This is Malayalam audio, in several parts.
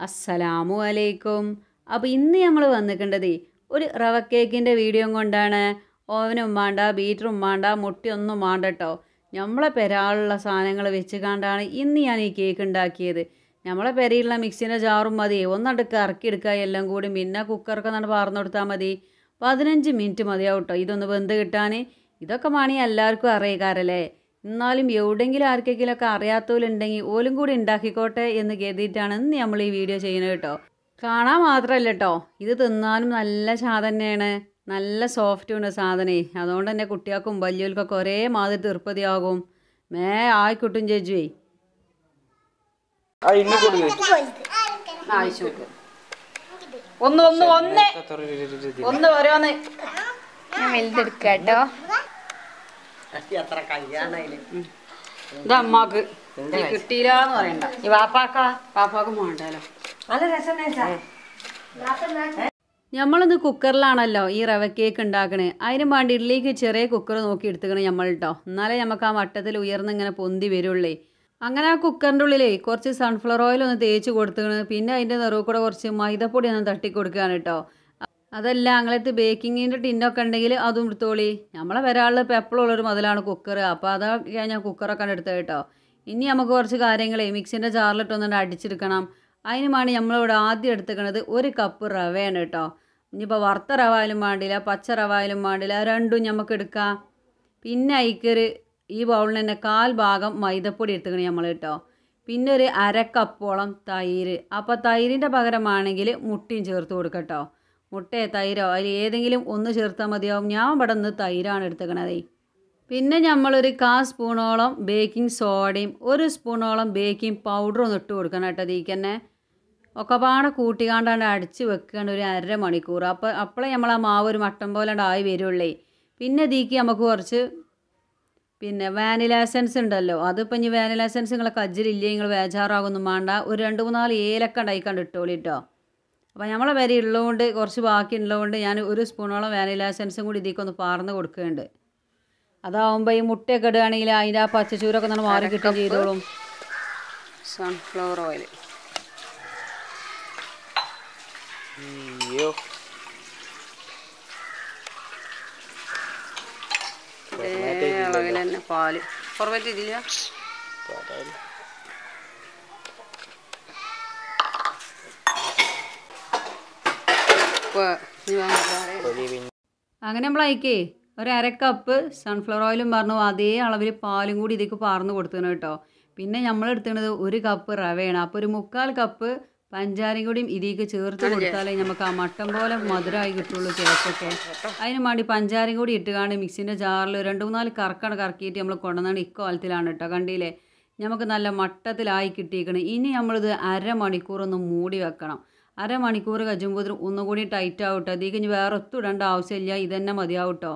അസ്സലാമു അലൈക്കും. അപ്പോൾ ഇന്ന് നമ്മൾ വന്നിട്ടുണ്ടതേ ഒരു റവ കേക്കിൻ്റെ വീഡിയോ കൊണ്ടാണ്. ഓവനും വേണ്ട, ബീറ്ററും വേണ്ട, മുട്ടയൊന്നും വേണ്ട കേട്ടോ. നമ്മളെ പെരാളുള്ള സാധനങ്ങൾ വെച്ച് കണ്ടാണ് ഇന്ന് ഞാൻ ഈ കേക്ക് ഉണ്ടാക്കിയത്. നമ്മളെ പെരയിലുള്ള മിക്സിൻ്റെ ജാറും മതി, ഒന്നടുക്ക് ഇറക്കിയെടുക്കുക എല്ലാം കൂടി, പിന്നെ കുക്കറൊക്കെ നല്ല പാർന്നു കൊടുത്താൽ മതി. 15 മിനിറ്റ് മതിയാവും കേട്ടോ ഇതൊന്ന് വെന്ത് കിട്ടാൻ. ഇതൊക്കെ മണി എല്ലാവർക്കും അറിയാറല്ലേ. എന്നാലും എവിടെയെങ്കിലും ആർക്കെങ്കിലുമൊക്കെ അറിയാത്തവരുണ്ടെങ്കിൽ ഓലും കൂടി ഉണ്ടാക്കിക്കോട്ടെ എന്ന് കരുതിയിട്ടാണ് ഇന്ന് നമ്മൾ ഈ വീഡിയോ ചെയ്യുന്നത് കേട്ടോ. കാണാൻ മാത്രമല്ല കേട്ടോ, ഇത് തിന്നാനും നല്ല സാധനം തന്നെയാണ്. നല്ല സോഫ്റ്റുണ്ട് സാധനേ. അതുകൊണ്ട് തന്നെ കുട്ടികൾക്കും വലിയവർക്കൊക്കെ ഒരേ മാതിരി തീർപ്പതിയാകും. ആയിക്കിട്ടും ചേച്ചുവേ. ആയിഷുക്ക് ഒന്ന് ഒന്ന് ഒന്ന് ഒന്ന് ഓരോന്ന് ഞാൻ വലുതെടുക്കാം കേട്ടോ. ഇത് അമ്മാക്ക് കിട്ടിയില്ലാന്ന് പറയണ്ട. ഈ പാപ്പാക്കും വേണ്ടല്ലോ. നമ്മളിന്ന് കുക്കറിലാണല്ലോ ഈ റവ കേക്ക് ഉണ്ടാക്കണേ. അതിന് വേണ്ടി ഇഡ്ഡലിക്ക് ചെറിയ കുക്കർ നോക്കി എടുത്തുക്കണേ നമ്മൾ കേട്ടോ. എന്നാലേ നമുക്ക് ആ വട്ടത്തിൽ ഉയർന്നിങ്ങനെ പൊന്തി വരുള്ളേ. അങ്ങനെ ആ കുക്കറിൻ്റെ ഉള്ളിലേ കുറച്ച് സൺഫ്ലവർ ഓയിൽ ഒന്ന് തേച്ച് കൊടുത്തുകണ്. പിന്നെ അതിൻ്റെ നിറവ് കൂടെ കുറച്ച് മൈദപ്പൊടി ഒന്ന് തട്ടി കൊടുക്കുകയാണ് കേട്ടോ. അതല്ല അങ്ങനത്തെ ബേക്കിങ്ങിൻ്റെ ടിന്നൊക്കെ ഉണ്ടെങ്കിൽ അതും എടുത്തോളി. നമ്മളെ വരാളിൽ പെപ്പളുള്ളൊരു മുതലാണ് കുക്കർ. അപ്പോൾ അതൊക്കെ ഞാൻ കുക്കറൊക്കെ എടുത്തത് കേട്ടോ. ഇനി നമുക്ക് കുറച്ച് കാര്യങ്ങളെ മിക്സിൻ്റെ ജാറിലിട്ടൊന്നുകൊണ്ട് അടിച്ചെടുക്കണം. അതിന് വേണ്ടി നമ്മളിവിടെ ആദ്യം എടുത്തേക്കണത് 1 കപ്പ് റവയാണ് കേട്ടോ. ഇനിയിപ്പോൾ വറുത്ത റവ ആയാലും വേണ്ടില്ല, പച്ച റവ ആയാലും വേണ്ടില്ല, രണ്ടും നമുക്ക് എടുക്കാം. പിന്നെ അതിക്കൊരു ഈ ബൗളിൽ തന്നെ 1/4 ഭാഗം മൈദപ്പൊടി എടുത്തുക്കണം നമ്മൾ കേട്ടോ. പിന്നെ ഒരു 1/2 കപ്പോളം തൈര്. അപ്പോൾ തൈരിൻ്റെ പകരമാണെങ്കിൽ മുട്ടയും ചേർത്ത് കൊടുക്കട്ടോ. മുട്ടയോ തൈരോ അതിൽ ഏതെങ്കിലും ഒന്ന് ചേർത്താൽ മതിയാവും. ഞാൻ ഇവിടെ നിന്ന് തൈരാണ് എടുത്തേക്കണതേ. പിന്നെ നമ്മളൊരു 1/4 സ്പൂണോളം ബേക്കിംഗ് സോഡയും 1 സ്പൂണോളം ബേക്കിംഗ് പൗഡറും ഒന്ന് ഇട്ട് കൊടുക്കണം കേട്ടോ. ഇതിലേക്ക് തന്നെ ഒക്കെ പാടെ കൂട്ടിക്കാണ്ടാണ്ട് അടിച്ച് വെക്കേണ്ട ഒരു 1/2 മണിക്കൂർ. അപ്പോഴേ നമ്മൾ ആ മാവ് ഒരു മട്ടൻ പോലെ ആയി വരുള്ളേ. പിന്നെ ഇതിലേക്ക് നമുക്ക് കുറച്ച് വാനില എസൻസ് ഉണ്ടല്ലോ. അതിപ്പോൾ ഇനി വാനില എസൻസ് നിങ്ങളെ കജ്ജിലില്ലേ, നിങ്ങൾ വേജാറാകൊന്നും വേണ്ട. ഒരു 2-3 ഏലക്ക ഉണ്ടായിക്കാണ്ട് ഇട്ടോളി കേട്ടോ. അപ്പോൾ നമ്മളെ വരെ ഉള്ളതുകൊണ്ട് കുറച്ച് ബാക്കി ഉള്ളതുകൊണ്ട് ഞാൻ 1 സ്പൂണോളം വാനില എസൻസും കൂടി ഇതിലേക്കൊന്ന് പാർന്ന് കൊടുക്കുന്നുണ്ട്. അതാവുമ്പോൾ ഈ മുട്ടയൊക്കെ ഇടുകയാണെങ്കിൽ അതിൻ്റെ ആ പച്ചച്ചൂരൊക്കെ നമ്മൾ മാറി കിട്ടുകയും ചെയ്തോളും. സൺഫ്ലവർ ഓയിൽ അളവിൽ തന്നെ പാല് കുറവറ്റ് ഇതില്ല. അങ്ങനെ നമ്മളയക്കേ ഒരു 1/2 കപ്പ് സൺഫ്ലവർ ഓയിലും പറഞ്ഞു അതേ അളവിൽ പാലും കൂടി ഇതിലേക്ക് പാർന്ന് കൊടുത്തണം കേട്ടോ. പിന്നെ നമ്മൾ എടുക്കുന്നത് 1 കപ്പ് റവയാണ്. അപ്പോൾ ഒരു 3/4 കപ്പ് പഞ്ചാരയും കൂടിയും ഇതിലേക്ക് ചേർത്ത് കൊടുത്താലേ നമുക്ക് ആ മട്ടൻ പോലെ മധുരമായി കിട്ടുള്ളൂ കേക്കൊക്കെ. അതിന് വേണ്ടി പഞ്ചാരയും കൂടി ഇട്ടുകാണ്ട് മിക്സിൻ്റെ ജാറിൽ 2-3 കറക്കാണ് കറക്കിയിട്ട് നമ്മൾ കൊണ്ടുവന്നാണ് ഇക്കോലത്തിലാണ് കേട്ടോ. കണ്ടില്ലേ, നമുക്ക് നല്ല മട്ടത്തിലായി കിട്ടിയിരിക്കണം. ഇനി നമ്മളിത് 1/2 മണിക്കൂർ ഒന്ന് മൂടി വെക്കണം. 1/2 മണിക്കൂർ കഴിയുമ്പോൾ ഒന്നുകൂടി ടൈറ്റ് ആവും കേട്ടോ. ഇതിലേക്ക് ഇനി വേറെ ഒത്തും ഇടേണ്ട ആവശ്യമില്ല, ഇതന്നെ മതിയാവും കേട്ടോ.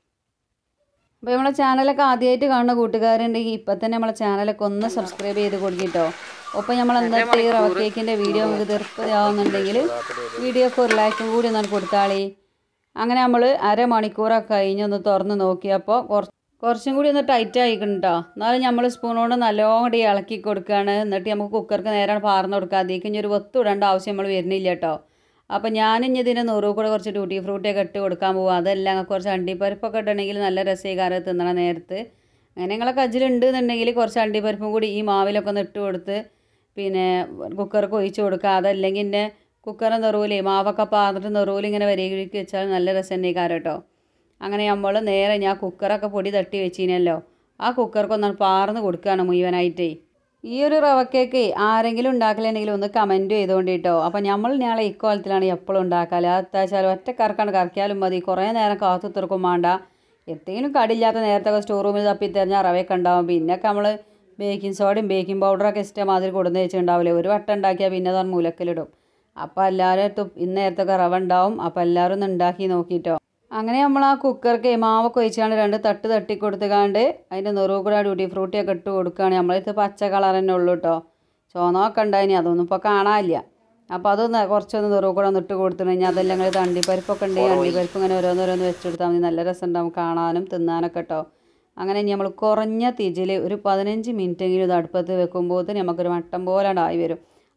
അപ്പോൾ നമ്മളെ ചാനലൊക്കെ ആദ്യമായിട്ട് കാണുന്ന കൂട്ടുകാരുണ്ടെങ്കിൽ ഇപ്പം തന്നെ നമ്മളെ ചാനലൊക്കെ ഒന്ന് സബ്സ്ക്രൈബ് ചെയ്ത് കൊടുക്കിട്ടോ. ഒപ്പം നമ്മൾ ഇന്നത്തെ ഈ റവ കേക്കിൻ്റെ വീഡിയോ നമുക്ക് തീർപ്പതാവുന്നുണ്ടെങ്കിൽ വീഡിയോക്ക് ഒരു ലൈക്കും കൂടി ഒന്ന് കൊടുത്താളി. അങ്ങനെ നമ്മൾ 1/2 മണിക്കൂറൊക്കെ കഴിഞ്ഞൊന്ന് തുറന്ന് നോക്കിയപ്പോൾ കുറച്ചും കൂടി ഒന്ന് ടൈറ്റ് ആയിക്കണം കേട്ടോ. എന്നാലും നമ്മൾ സ്പൂൺ കൊണ്ട് നല്ലോണം കൂടി ഇളക്കി കൊടുക്കുകയാണ്. എന്നിട്ട് നമുക്ക് കുക്കർക്ക് നേരെ പാർന്ന് കൊടുക്കുക. അതിലേക്ക് ഇനി ഒരു ഒത്തുവിടേണ്ട ആവശ്യം നമ്മൾ വരുന്നില്ല കേട്ടോ. അപ്പോൾ ഞാനിനി ഇതിൻ്റെ നുറുവ് കൂടെ കുറച്ച് ട്യൂട്ടി ഫ്രൂട്ടിയൊക്കെ ഇട്ട് കൊടുക്കാൻ പോകും. അതെല്ലാം കുറച്ച് അണ്ടിപ്പരിപ്പൊക്കെ ഇടണമെങ്കിൽ നല്ല രസീകാരം തിന്നണ നേരത്ത്. അങ്ങനെ നിങ്ങളെ കജ്ജിലുണ്ട് എന്നുണ്ടെങ്കിൽ കുറച്ച് അണ്ടിപ്പരിപ്പും കൂടി ഈ മാവിലൊക്കെ ഒന്ന് ഇട്ട് കൊടുത്ത് പിന്നെ കുക്കർക്ക് ഒഴിച്ച് കൊടുക്കുക. അതല്ലെങ്കിൽ എൻ്റെ കുക്കറിൻ്റെ നെറുവിലേ മാവൊക്കെ പാർന്നിട്ട് നെറുവിൽ ഇങ്ങനെ വരികയ്ക്ക് വെച്ചാൽ നല്ല രസം തന്നെക്കാരം കേട്ടോ. അങ്ങനെ നമ്മൾ നേരെ ഞാൻ കുക്കറൊക്കെ പൊടി തട്ടി വെച്ചിനല്ലോ, ആ കുക്കർക്കൊന്നാണ് പാർന്ന് കൊടുക്കുകയാണ് മുഴുവനായിട്ടേ. ഈ ഒരു റവ കേക്ക് ആരെങ്കിലും ഉണ്ടാക്കലുണ്ടെങ്കിൽ ഒന്ന് കമൻറ്റ് ചെയ്തുകൊണ്ട് കേട്ടോ. അപ്പോൾ നമ്മൾ ഞാളെ ഇക്കോലത്തിലാണ് എപ്പോഴും ഉണ്ടാക്കാറ്. അത്താച്ചാലും ഒറ്റ കറക്കാണ് കറക്കിയാലും മതി, കുറേ നേരം കാത്തു തീർക്കും വേണ്ട. എന്തെങ്കിലും കടിയില്ലാത്ത നേരത്തൊക്കെ സ്റ്റോർ റൂമിൽ തപ്പി തെരഞ്ഞാൽ റവയൊക്കെ ഉണ്ടാവും. പിന്നൊക്കെ നമ്മൾ ബേക്കിംഗ് സോഡയും ബേക്കിംഗ് പൗഡറൊക്കെ ഇഷ്ടമാതിരി കൊടുന്ന് വെച്ചിട്ടുണ്ടാവില്ലേ. ഒരു വട്ടം ഉണ്ടാക്കിയാൽ പിന്നെ അത് മൂലക്കലിടും. അപ്പോൾ എല്ലാവരും ഇന്നേരത്തൊക്കെ റവ ഉണ്ടാവും. അപ്പോൾ എല്ലാവരും ഒന്ന് ഉണ്ടാക്കി നോക്കിയിട്ടോ. അങ്ങനെ നമ്മൾ ആ കുക്കർക്ക് മാവൊക്കെ ഒഴിച്ചാണ്ട് 2 തട്ട് തട്ടി കൊടുത്തുകാണ്ട് അതിൻ്റെ നെറുവ് കൂടെ ഡ്യൂട്ടി ഫ്രൂട്ടിയൊക്കെ ഇട്ട് കൊടുക്കുകയാണ്. നമ്മളിത് പച്ച കളർ തന്നെ ഉള്ളൂ കേട്ടോ. ചുവന്നൊക്കെ ഉണ്ടായിനി, അതൊന്നും ഇപ്പോൾ കാണാനില്ല. അപ്പോൾ അതൊന്ന് കുറച്ചൊന്ന് നെറുവ് കൂടെ ഒന്ന് ഇട്ട് കൊടുത്തു കഴിഞ്ഞാൽ അതെല്ലാം ഇങ്ങനെ അണ്ടിപ്പരിപ്പൊക്കെ ഉണ്ടെങ്കിൽ അണ്ടിപ്പരിപ്പ് ഇങ്ങനെ ഓരോന്നോരോന്ന് വെച്ചെടുത്താൽ മതി. നല്ല രസം ഉണ്ടാവും കാണാനും തിന്നാനൊക്കെ കേട്ടോ. അങ്ങനെ നമ്മൾ കുറഞ്ഞ തീജിൽ ഒരു 15 മിനിറ്റെങ്കിലും ഇത് അടുപ്പത്ത് വെക്കുമ്പോൾ നമുക്കൊരു മട്ടൻ പോലെ ആയി വരും.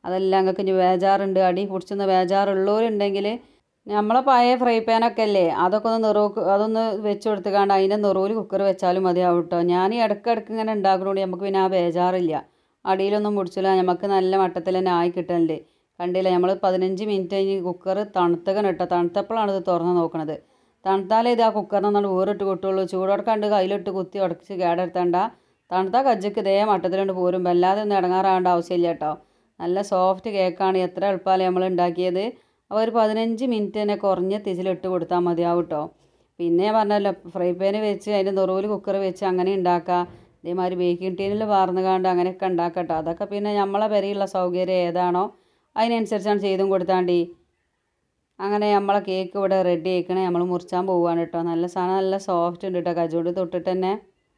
അതെല്ലാം ഞങ്ങൾക്ക് ഇനി ബേജാറുണ്ട്, അടി പിടിച്ചൊന്ന് ബേജാറുള്ളവരുണ്ടെങ്കിൽ നമ്മളെ പഴയ ഫ്രൈ പാനൊക്കെ അല്ലേ, അതൊക്കെ ഒന്ന് അതൊന്ന് വെച്ച് കൊടുത്തുകൊണ്ട് അതിൻ്റെ നെറുവിൽ കുക്കർ വെച്ചാലും മതിയാവും കേട്ടോ. ഞാൻ ഈ ഇടയ്ക്കിടയ്ക്ക് ഇങ്ങനെ ഉണ്ടാക്കുന്നതുകൊണ്ട് നമുക്ക് പിന്നെ ആ ബേജാറില്ല, അടിയിലൊന്നും പിടിച്ചില്ല, നമുക്ക് നല്ല മട്ടത്തിൽ തന്നെ ആയി കിട്ടലുണ്ട്. കണ്ടില്ല, നമ്മൾ 15 മിനിറ്റ് കഴിഞ്ഞ് കുക്കർ തണുത്തകണം കേട്ടോ. തണുത്തപ്പോഴാണ് ഇത് തുറന്ന് നോക്കണത്. തണുത്താലേ ഇത് ആ കുക്കറിനൊന്നും വേറിട്ട് കിട്ടുള്ളൂ. ചൂടോടെ കണ്ട് കയ്യിലിട്ട് കുത്തി ഉടച്ച് കേടെടുത്തണ്ട. തണുത്ത കജ്ജക്ക് ഇതേ മട്ടത്തിലുണ്ട് പോരും, വല്ലാതെ ഒന്നും ഇടങ്ങാറാവേണ്ട ആവശ്യമില്ല കേട്ടോ. നല്ല സോഫ്റ്റ് കേക്കാണ്, എത്ര എളുപ്പമല്ലേ നമ്മൾ ഉണ്ടാക്കിയത്. അപ്പോൾ ഒരു 15 മിനിറ്റ് തന്നെ കുറഞ്ഞ തിരിച്ചിലിട്ട് കൊടുത്താൽ മതിയാവും കേട്ടോ. പിന്നെ ഞാൻ പറഞ്ഞല്ലോ, ഫ്രൈ പാന് വെച്ച് അതിൻ്റെ നെറുവിൽ കുക്കർ വെച്ച് അങ്ങനെ ഉണ്ടാക്കുക. ഇതേമാതിരി ബേക്കിംഗ് ടീനിൽ വാർന്നുകാണ്ട് അങ്ങനെയൊക്കെ ഉണ്ടാക്കുക കേട്ടോ. അതൊക്കെ പിന്നെ നമ്മളെ പെരെയുള്ള സൗകര്യം ഏതാണോ അതിനനുസരിച്ചാണ് ചെയ്തും കൊടുത്താണ്ടി. അങ്ങനെ നമ്മളെ കേക്ക് ഇവിടെ റെഡി ആയിക്കണേ, നമ്മൾ മുറിച്ചാൻ പോവുകയാണ് കേട്ടോ. നല്ല സാധനം, നല്ല സോഫ്റ്റ് ഉണ്ട് കേട്ടോ, കജോണ്ട് തൊട്ടിട്ട് തന്നെ.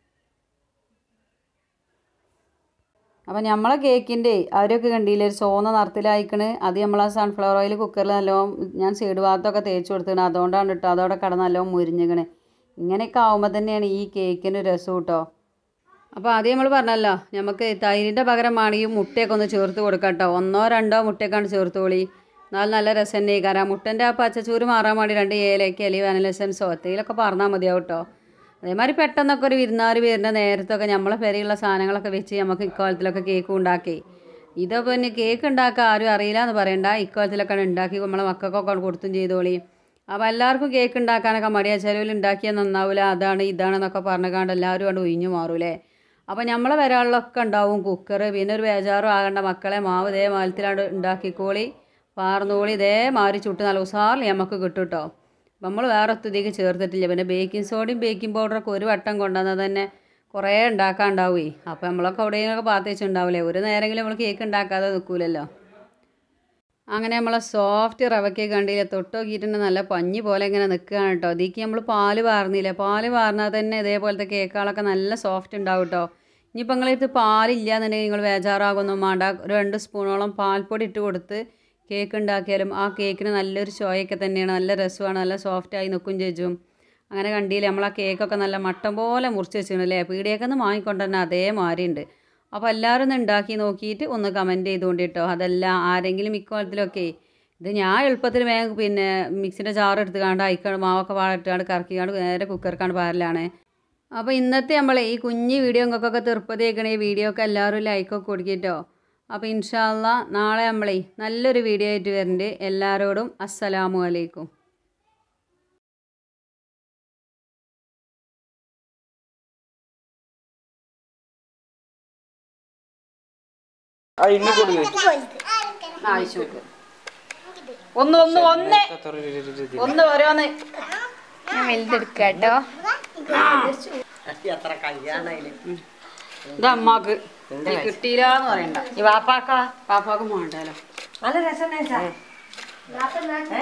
അപ്പം നമ്മളെ കേക്കിൻ്റെ അവരൊക്കെ കണ്ടില്ലേ ഒരു ചുവന്ന നിറത്തിലായിക്കണ്. അത് നമ്മൾ ആ സൺഫ്ലവർ ഓയിൽ കുക്കറിൽ നല്ലോണം ഞാൻ സൈഡ് ഭാഗത്തൊക്കെ തേച്ച് കൊടുത്തിക്കണം. അതുകൊണ്ടാണ് കേട്ടോ അതവിടെ കടന്ന് നല്ലോണം മുരിഞ്ഞിക്കണേ. ഇങ്ങനെയൊക്കെ ആകുമ്പോൾ തന്നെയാണ് ഈ കേക്കിന് രസം കേട്ടോ. അപ്പോൾ ആദ്യം നമ്മൾ പറഞ്ഞല്ലോ, നമുക്ക് തൈരിൻ്റെ പകരമാണെങ്കിൽ മുട്ടയൊക്കെ ഒന്ന് ചേർത്ത് കൊടുക്കാം കേട്ടോ. 1 or 2 മുട്ടയൊക്കെയാണ് ചേർത്തോളി, എന്നാൽ നല്ല രസം തന്നെ. കാരണം മുട്ടൻ്റെ ആ പച്ചച്ചൂര് മാറാൻ വേണ്ടി 2 ഏലക്ക അല്ലെങ്കിൽ വാനില എസൻസോ തേയിലൊക്കെ പറഞ്ഞാൽ മതിയാവും കേട്ടോ. അതേമാതിരി പെട്ടെന്നൊക്കെ ഒരു വിരുന്നാർ വരുന്ന നേരത്തൊക്കെ നമ്മളെ പെരെയുള്ള സാധനങ്ങളൊക്കെ വെച്ച് നമുക്ക് ഇക്കാലത്തിലൊക്കെ കേക്ക് ഉണ്ടാക്കി. ഇതോ പിന്നെ കേക്ക് ഉണ്ടാക്കാൻ ആരും അറിയില്ല എന്ന് പറയണ്ട, ഇക്കാലത്തിലൊക്കെ ഉണ്ടാക്കി നമ്മളെ മക്കൾക്കൊക്കെ കൊടുത്തും ചെയ്തോളി. അപ്പോൾ എല്ലാവർക്കും കേക്ക് ഉണ്ടാക്കാനൊക്കെ മടിയാ, ചിലവിൽ ഉണ്ടാക്കിയാൽ നന്നാവില്ല, അതാണ് ഇതാണെന്നൊക്കെ പറഞ്ഞുകൊണ്ട് എല്ലാവരും കൊണ്ട് ഒഴിഞ്ഞു മാറൂലേ. അപ്പോൾ നമ്മളെ വരാളിലൊക്കെ ഉണ്ടാവും കുക്കർ. പിന്നെ ഒരു ബേജാറും ആകേണ്ട മക്കളെ, മാവ് ഇതേ മാലത്തിലാണ്ട് ഉണ്ടാക്കിക്കോളി, പാർന്നോളി, ഇതേമാതിരി ചുട്ട് നല്ല ഉസാറിൽ നമുക്ക് കിട്ടും കേട്ടോ. നമ്മൾ വേറെ ഒത്തിരിക്ക് ചേർത്തിട്ടില്ല. പിന്നെ ബേക്കിംഗ് സോഡയും ബേക്കിംഗ് പൗഡറൊക്കെ ഒരു വട്ടം കൊണ്ടുവന്നാൽ തന്നെ കുറേ ഉണ്ടാക്കാനുണ്ടാവുമേ. അപ്പോൾ നമ്മളൊക്കെ എവിടെയെങ്കിലുമൊക്കെ പാത്ത് വെച്ചിട്ടുണ്ടാവില്ലേ, ഒരു നേരമെങ്കിലും നമ്മൾ കേക്ക് ഉണ്ടാക്കാതെ നിൽക്കൂലല്ലോ. അങ്ങനെ നമ്മളെ സോഫ്റ്റ് റവയ്ക്ക് കണ്ടില്ല, തൊട്ട് നോക്കിയിട്ടുണ്ട് നല്ല പഞ്ഞി പോലെ ഇങ്ങനെ നിൽക്കുകയാണ് കേട്ടോ. ഇതിക്ക് നമ്മൾ പാല് വാർന്നില്ല, പാല് വാർന്നാൽ തന്നെ ഇതേപോലത്തെ കേക്കുകളൊക്കെ നല്ല സോഫ്റ്റ് ഉണ്ടാവും കേട്ടോ. ഇനിയിപ്പോൾ നിങ്ങളിത് പാലില്ല എന്നുണ്ടെങ്കിൽ നിങ്ങൾ ബേജാറാകൊന്നും വേണ്ട, ഒരു 2 സ്പൂണോളം പാൽപ്പൊടി ഇട്ട് കൊടുത്ത് കേക്ക് ഉണ്ടാക്കിയാലും ആ കേക്കിന് നല്ലൊരു ചോയൊക്കെ തന്നെയാണ്, നല്ല രസമാണ്, നല്ല സോഫ്റ്റായി നിൽക്കും ചേച്ചും. അങ്ങനെ കണ്ടില്ലേ, നമ്മൾ ആ കേക്കൊക്കെ നല്ല മട്ടം പോലെ മുറിച്ച് വെച്ചിട്ടുണ്ടല്ലേ, പീടിയൊക്കെ ഒന്ന് വാങ്ങിക്കൊണ്ട് തന്നെ അതേമാതിരി ഉണ്ട്. അപ്പോൾ എല്ലാവരും ഒന്ന് ഉണ്ടാക്കി നോക്കിയിട്ട് ഒന്ന് കമൻറ്റ് ചെയ്തുകൊണ്ട് കേട്ടോ. അതല്ല ആരെങ്കിലും ഇക്കാലത്തിലൊക്കെ ഇത് ഞാൻ എളുപ്പത്തിൽ വേഗം പിന്നെ മിക്സിൻ്റെ ജാർ എടുത്ത് കാണ്ട് അയക്കാണ്ട് മാവൊക്കെ വാളിട്ടാണ്ട് കറക്കിക്കാണ്ട് നേരെ കുക്കർക്കാണ്ട് പാരലാണ്. അപ്പോൾ ഇന്നത്തെ നമ്മളെ ഈ കുഞ്ഞ് വീഡിയോ നിങ്ങൾക്കൊക്കെ തീർപ്പതേക്കണേ, ഈ വീഡിയോ ഒക്കെ എല്ലാവരും ലൈക്കൊക്കെ കൊടുക്കിട്ടോ. അപ്പോൾ ഇൻഷാ അള്ളാ നാളെ നമ്മളെ നല്ലൊരു വീഡിയോ ആയിട്ട് വരുന്നുണ്ട്. എല്ലാവരോടും അസ്സലാമു അലൈക്കും. ആയിഷുക്ക് ഒന്ന് ഓരോന്ന് ഞാൻ വലുതെടുക്കുക കേട്ടോ. ഇത് അമ്മാക്ക് കിട്ടിയില്ലാന്ന് പറയണ്ട, ഈ വാപ്പാക്കും പാപ്പാക്കും വേണ്ടാലോ. നല്ല രസം